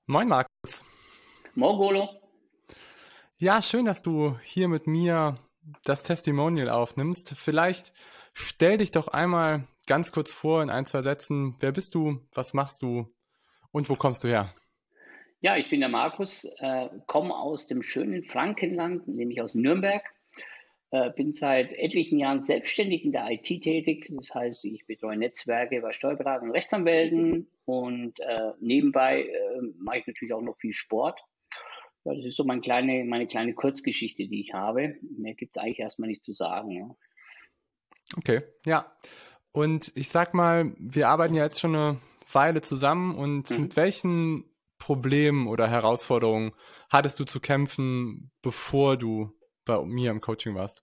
Moin Markus. Morgolo. Ja, schön, dass du hier mit mir das Testimonial aufnimmst. Vielleicht stell dich doch einmal ganz kurz vor in ein, zwei Sätzen. Wer bist du? Was machst du? Und wo kommst du her? Ja, ich bin der Markus, komme aus dem schönen Frankenland, nämlich aus Nürnberg. Bin seit etlichen Jahren selbstständig in der IT tätig. Das heißt, ich betreue Netzwerke bei Steuerberatern und Rechtsanwälten und nebenbei mache ich natürlich auch noch viel Sport. Ja, das ist so meine kleine Kurzgeschichte, die ich habe. Mehr gibt es eigentlich erstmal nicht zu sagen. Ja. Okay, ja. Und ich sag mal, wir arbeiten ja jetzt schon eine Weile zusammen und Mhm. mit welchen Problemen oder Herausforderungen hattest du zu kämpfen, bevor du bei mir im Coaching warst?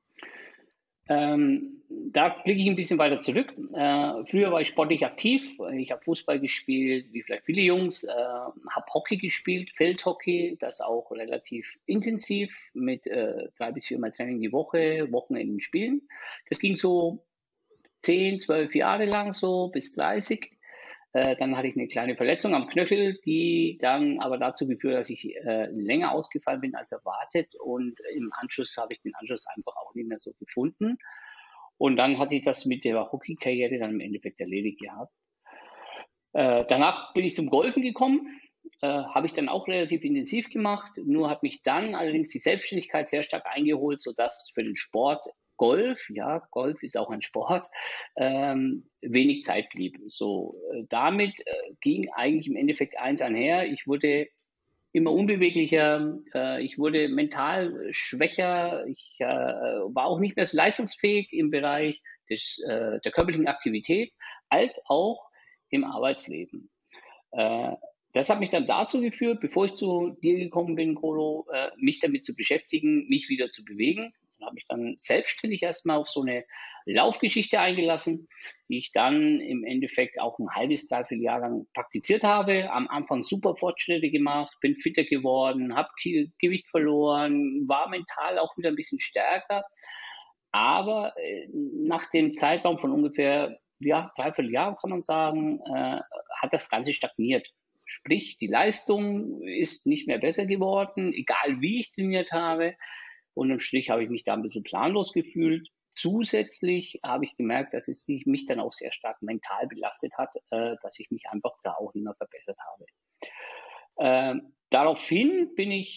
Da blicke ich ein bisschen weiter zurück. Früher war ich sportlich aktiv. Ich habe Fußball gespielt, wie vielleicht viele Jungs, habe Hockey gespielt, Feldhockey, das auch relativ intensiv mit 3 bis 4 Mal Training die Woche, Wochenenden spielen. Das ging so 10, 12 Jahre lang so bis 30. Dann hatte ich eine kleine Verletzung am Knöchel, die dann aber dazu geführt hat, dass ich länger ausgefallen bin als erwartet. Und im Anschluss habe ich den Anschluss einfach auch nicht mehr so gefunden. Und dann hat sich das mit der Hockey-Karriere dann im Endeffekt erledigt gehabt. Danach bin ich zum Golfen gekommen, habe ich dann auch relativ intensiv gemacht. Nur hat mich dann allerdings die Selbstständigkeit sehr stark eingeholt, sodass für den Sport Golf, ja, Golf ist auch ein Sport, wenig Zeit blieb. So, damit ging eigentlich im Endeffekt eins einher. Ich wurde immer unbeweglicher, ich wurde mental schwächer, ich war auch nicht mehr so leistungsfähig im Bereich der körperlichen Aktivität, als auch im Arbeitsleben. Äh, Das hat mich dann dazu geführt, bevor ich zu dir gekommen bin, Colo, mich damit zu beschäftigen, mich wieder zu bewegen. Und habe mich dann selbstständig erstmal auf so eine Laufgeschichte eingelassen, die ich dann im Endeffekt auch ein halbes, dreiviertel Jahr lang praktiziert habe. Am Anfang super Fortschritte gemacht, bin fitter geworden, habe Gewicht verloren, war mental auch wieder ein bisschen stärker. Aber nach dem Zeitraum von ungefähr ja, dreiviertel Jahr, kann man sagen, hat das Ganze stagniert. Sprich, die Leistung ist nicht mehr besser geworden, egal wie ich trainiert habe. Unterm Strich habe ich mich da ein bisschen planlos gefühlt. Zusätzlich habe ich gemerkt, dass es mich dann auch sehr stark mental belastet hat, dass ich mich einfach da auch nicht mehr verbessert habe. Daraufhin bin ich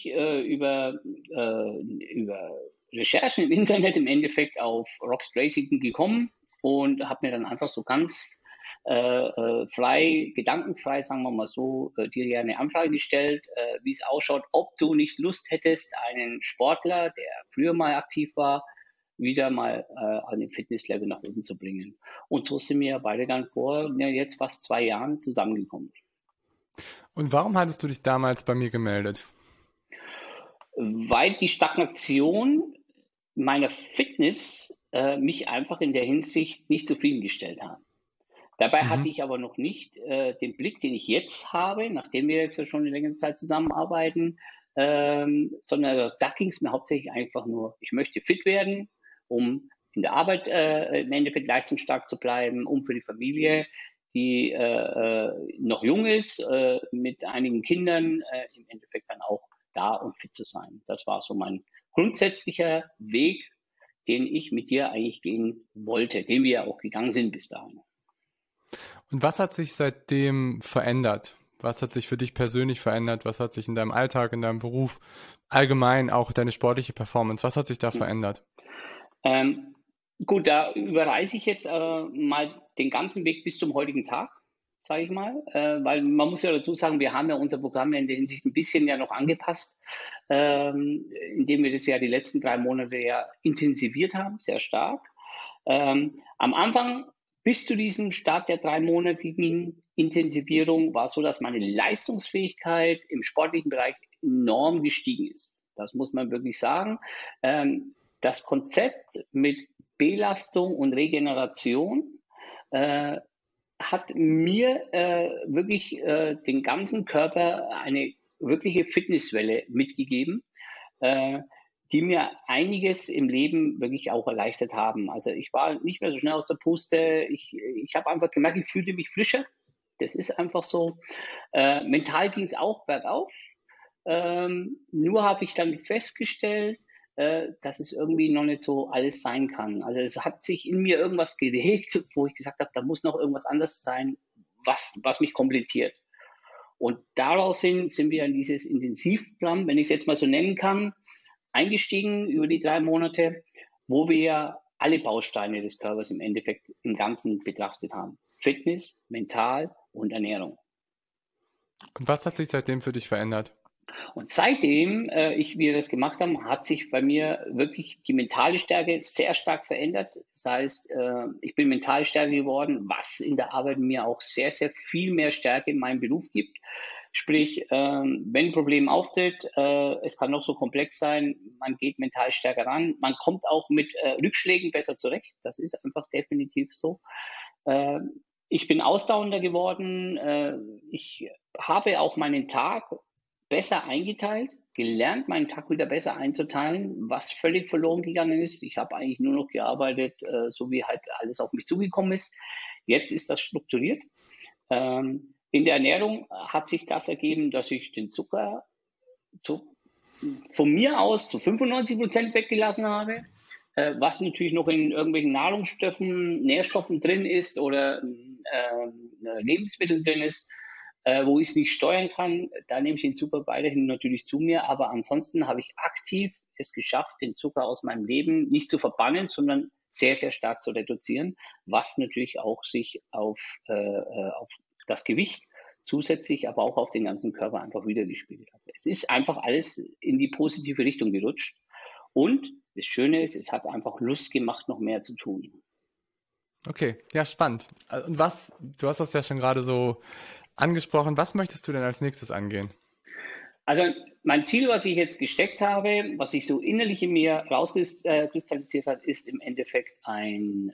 über Recherchen im Internet im Endeffekt auf Rocket Racing gekommen und habe mir dann einfach so ganz frei, gedankenfrei, sagen wir mal so, dir ja eine Anfrage gestellt, wie es ausschaut, ob du nicht Lust hättest, einen Sportler, der früher mal aktiv war, wieder mal an den Fitnesslevel nach oben zu bringen. Und so sind wir beide dann vor ja, jetzt fast 2 Jahren zusammengekommen. Und warum hattest du dich damals bei mir gemeldet? Weil die Stagnation meiner Fitness mich einfach in der Hinsicht nicht zufriedengestellt hat. Dabei hatte Mhm. ich aber noch nicht den Blick, den ich jetzt habe, nachdem wir jetzt ja schon eine längere Zeit zusammenarbeiten, sondern da ging es mir hauptsächlich einfach nur, ich möchte fit werden, um in der Arbeit im Endeffekt leistungsstark zu bleiben, um für die Familie, die noch jung ist, mit einigen Kindern im Endeffekt dann auch da und fit zu sein. Das war so mein grundsätzlicher Weg, den ich mit dir eigentlich gehen wollte, den wir ja auch gegangen sind bis dahin. Und was hat sich seitdem verändert? Was hat sich für dich persönlich verändert? Was hat sich in deinem Alltag, in deinem Beruf, allgemein auch deine sportliche Performance, was hat sich da Hm. verändert? Ähm, gut, da überreise ich jetzt mal den ganzen Weg bis zum heutigen Tag, sage ich mal, weil man muss ja dazu sagen, wir haben ja unser Programm ja in der Hinsicht ein bisschen ja noch angepasst, indem wir das ja die letzten 3 Monate ja intensiviert haben, sehr stark. Am Anfang bis zu diesem Start der 3 monatigen Intensivierung war es so, dass meine Leistungsfähigkeit im sportlichen Bereich enorm gestiegen ist. Das muss man wirklich sagen. Das Konzept mit Belastung und Regeneration äh, hat mir wirklich den ganzen Körper eine wirkliche Fitnesswelle mitgegeben, äh, die mir einiges im Leben wirklich auch erleichtert haben. Also ich war nicht mehr so schnell aus der Puste. Ich habe einfach gemerkt, ich fühlte mich frischer. Das ist einfach so. Mental ging es auch bergauf. Nur habe ich dann festgestellt, dass es irgendwie noch nicht so alles sein kann. Also es hat sich in mir irgendwas geregt, wo ich gesagt habe, da muss noch irgendwas anderes sein, was mich komplettiert. Und daraufhin sind wir in dieses Intensivprogramm, wenn ich es jetzt mal so nennen kann, eingestiegen über die 3 Monate, wo wir alle Bausteine des Körpers im Endeffekt im Ganzen betrachtet haben. Fitness, Mental und Ernährung. Und was hat sich seitdem für dich verändert? Und seitdem wir das gemacht haben, hat sich bei mir wirklich die mentale Stärke sehr stark verändert. Das heißt, ich bin mental stärker geworden, was in der Arbeit mir auch sehr, sehr viel mehr Stärke in meinem Beruf gibt. Sprich, wenn ein Problem auftritt, es kann noch so komplex sein, man geht mental stärker ran, man kommt auch mit Rückschlägen besser zurecht. Das ist einfach definitiv so. Äh, Ich bin ausdauernder geworden. Ich habe auch meinen Tag besser eingeteilt, gelernt, meinen Tag wieder besser einzuteilen, was völlig verloren gegangen ist. Ich habe eigentlich nur noch gearbeitet, so wie halt alles auf mich zugekommen ist. Jetzt ist das strukturiert. In der Ernährung hat sich das ergeben, dass ich den Zucker von mir aus zu 95% weggelassen habe, was natürlich noch in irgendwelchen Nahrungsstoffen, Nährstoffen drin ist oder Lebensmitteln drin ist, wo ich es nicht steuern kann, da nehme ich den Zucker weiterhin natürlich zu mir. Aber ansonsten habe ich aktiv es geschafft, den Zucker aus meinem Leben nicht zu verbannen, sondern sehr, sehr stark zu reduzieren, was natürlich auch sich auf das Gewicht zusätzlich, aber auch auf den ganzen Körper einfach wiedergespiegelt hat. Es ist einfach alles in die positive Richtung gerutscht. Und das Schöne ist, es hat einfach Lust gemacht, noch mehr zu tun. Okay, ja, spannend. Und du hast das ja schon gerade so angesprochen, was möchtest du denn als nächstes angehen? Also mein Ziel, was ich jetzt gesteckt habe, was sich so innerlich in mir rauskristallisiert hat, ist im Endeffekt ein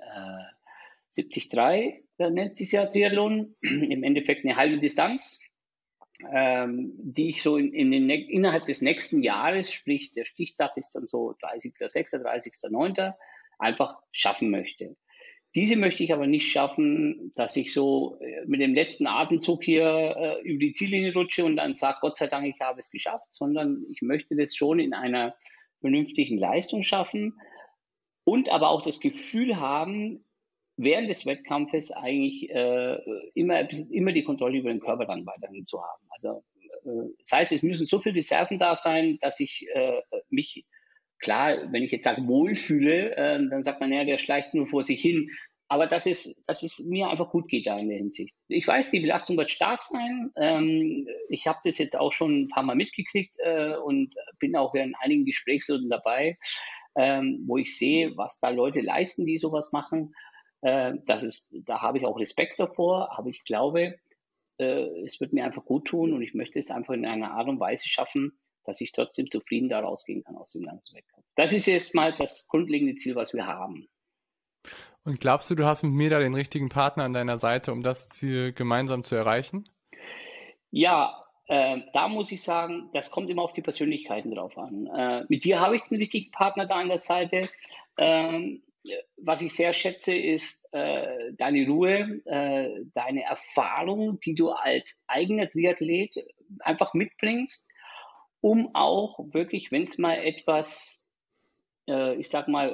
73, nennt sich ja Triathlon, im Endeffekt eine halbe Distanz, die ich so innerhalb des nächsten Jahres, sprich der Stichtag ist dann so 30.06., 30.09., einfach schaffen möchte. Diese möchte ich aber nicht schaffen, dass ich so mit dem letzten Atemzug hier über die Ziellinie rutsche und dann sage, Gott sei Dank, ich habe es geschafft, sondern ich möchte das schon in einer vernünftigen Leistung schaffen und aber auch das Gefühl haben, während des Wettkampfes eigentlich immer die Kontrolle über den Körper dann weiterhin zu haben. Also das heißt, es müssen so viele Reserven da sein, dass ich mich, klar, wenn ich jetzt sage wohlfühle, dann sagt man, ja, der schleicht nur vor sich hin. Aber dass es mir einfach gut geht da in der Hinsicht. Ich weiß, die Belastung wird stark sein. Ich habe das jetzt auch schon ein paar Mal mitgekriegt und bin auch in einigen Gesprächsrunden dabei, wo ich sehe, was da Leute leisten, die sowas machen. Da habe ich auch Respekt davor, aber ich glaube, es wird mir einfach gut tun und ich möchte es einfach in einer Art und Weise schaffen, dass ich trotzdem zufrieden da rausgehen kann aus dem ganzen Wettkampf. Das ist jetzt mal das grundlegende Ziel, was wir haben. Und glaubst du, du hast mit mir da den richtigen Partner an deiner Seite, um das Ziel gemeinsam zu erreichen? Ja, da muss ich sagen, das kommt immer auf die Persönlichkeiten drauf an. Mit dir habe ich einen richtigen Partner da an der Seite. Was ich sehr schätze, ist deine Ruhe, deine Erfahrung, die du als eigener Triathlet einfach mitbringst, um auch wirklich, wenn es mal etwas, ich sag mal,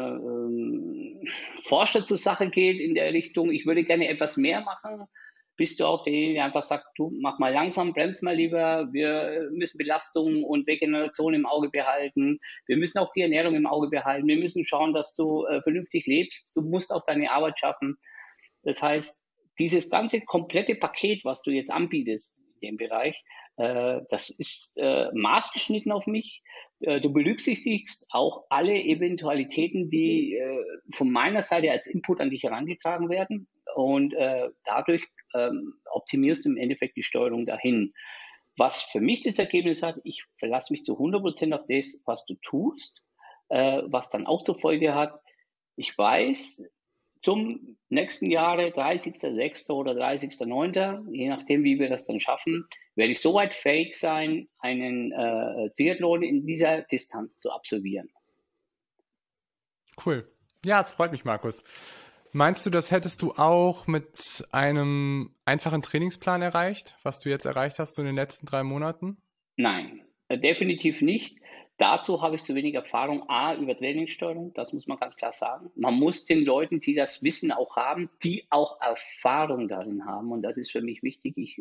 forscher zur Sache geht in der Richtung, ich würde gerne etwas mehr machen, bist du auch derjenige, der einfach sagt, du mach mal langsam, bremst mal lieber, wir müssen Belastung und Regeneration im Auge behalten, wir müssen auch die Ernährung im Auge behalten, wir müssen schauen, dass du vernünftig lebst, du musst auch deine Arbeit schaffen. Das heißt, dieses ganze komplette Paket, was du jetzt anbietest in dem Bereich, das ist maßgeschnitten auf mich. Du berücksichtigst auch alle Eventualitäten, die von meiner Seite als Input an dich herangetragen werden und dadurch optimierst du im Endeffekt die Steuerung dahin. Was für mich das Ergebnis hat, ich verlasse mich zu 100% auf das, was du tust, was dann auch zur Folge hat, ich weiß, zum nächsten Jahre, 30.06. oder 30.09., je nachdem, wie wir das dann schaffen, werde ich soweit fähig sein, einen Triathlon in dieser Distanz zu absolvieren. Cool. Ja, es freut mich, Markus. Meinst du, das hättest du auch mit einem einfachen Trainingsplan erreicht, was du jetzt erreicht hast so in den letzten 3 Monaten? Nein, definitiv nicht. Dazu habe ich zu wenig Erfahrung, A, über Trainingssteuerung, das muss man ganz klar sagen. Man muss den Leuten, die das Wissen auch haben, die auch Erfahrung darin haben. Und das ist für mich wichtig. Ich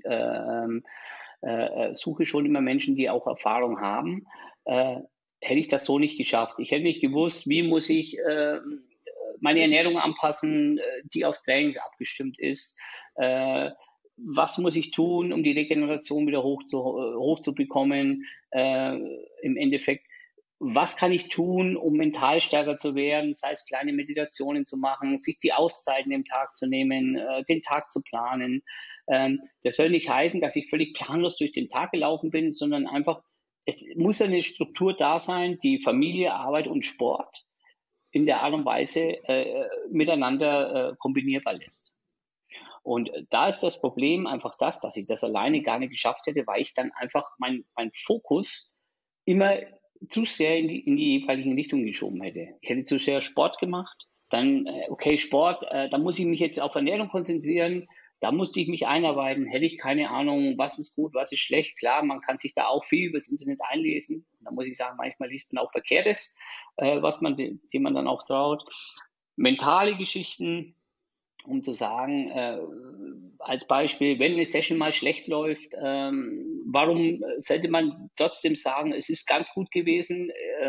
suche schon immer Menschen, die auch Erfahrung haben. Hätte ich das so nicht geschafft. Ich hätte nicht gewusst, wie muss ich meine Ernährung anpassen, die aufs Training abgestimmt ist. Was muss ich tun, um die Regeneration wieder hochzubekommen? Im Endeffekt, was kann ich tun, um mental stärker zu werden? Sei es kleine Meditationen zu machen, sich die Auszeiten im Tag zu nehmen, den Tag zu planen. Das soll nicht heißen, dass ich völlig planlos durch den Tag gelaufen bin, sondern einfach, es muss eine Struktur da sein, die Familie, Arbeit und Sport in der Art und Weise miteinander kombinierbar lässt. Und da ist das Problem einfach das, dass ich das alleine gar nicht geschafft hätte, weil ich dann einfach mein Fokus immer zu sehr in die jeweiligen Richtungen geschoben hätte. Ich hätte zu sehr Sport gemacht, dann, okay, Sport, da muss ich mich jetzt auf Ernährung konzentrieren, da musste ich mich einarbeiten, hätte ich keine Ahnung, was ist gut, was ist schlecht. Klar, man kann sich da auch viel über das Internet einlesen. Da muss ich sagen, manchmal liest man auch Verkehrtes, dem man dann auch traut. Mentale Geschichten, um zu sagen, als Beispiel, wenn eine Session mal schlecht läuft, warum sollte man trotzdem sagen, es ist ganz gut gewesen,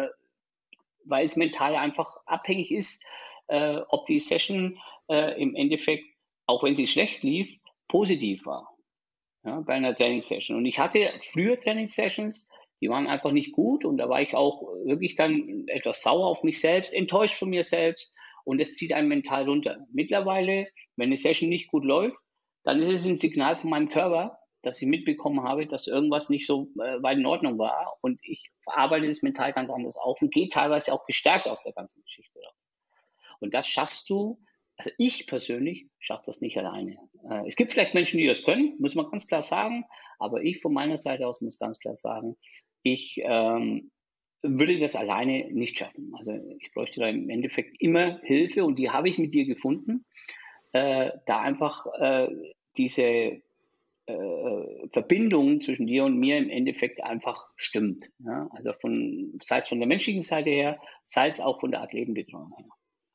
weil es mental einfach abhängig ist, ob die Session im Endeffekt, auch wenn sie schlecht lief, positiv war, ja, bei einer Trainingssession. Und ich hatte früher Trainingssessions, die waren einfach nicht gut und da war ich auch wirklich dann etwas sauer auf mich selbst, enttäuscht von mir selbst und es zieht einen mental runter. Mittlerweile, wenn eine Session nicht gut läuft, dann ist es ein Signal von meinem Körper, dass ich mitbekommen habe, dass irgendwas nicht so weit in Ordnung war und ich verarbeite das mental ganz anders auf und gehe teilweise auch gestärkt aus der ganzen Geschichte raus. Und das schaffst du, also ich persönlich schaffe das nicht alleine. Es gibt vielleicht Menschen, die das können, muss man ganz klar sagen, aber ich von meiner Seite aus muss ganz klar sagen, ich würde das alleine nicht schaffen. Also ich bräuchte da im Endeffekt immer Hilfe und die habe ich mit dir gefunden, da einfach diese Verbindung zwischen dir und mir im Endeffekt einfach stimmt. Ja? Also sei es von der menschlichen Seite her, sei es auch von der Athletenbetreuung her.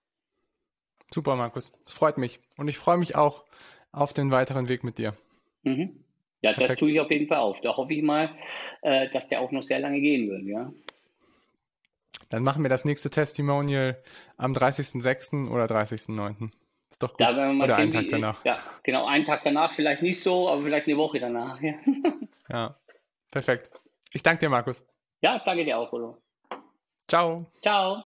Super, Markus. Es freut mich. Und ich freue mich auch auf den weiteren Weg mit dir. Mhm. Ja, perfekt. Das tue ich auf jeden Fall auch. Da hoffe ich mal, dass der auch noch sehr lange gehen wird. Ja. Dann machen wir das nächste Testimonial am 30.06. oder 30.09. Ist doch gut. Da werden wir mal oder sehen, einen Tag danach. Ja, genau, einen Tag danach vielleicht nicht so, aber vielleicht eine Woche danach. Ja, ja. Perfekt. Ich danke dir, Markus. Ja, danke dir auch, Udo. Ciao. Ciao.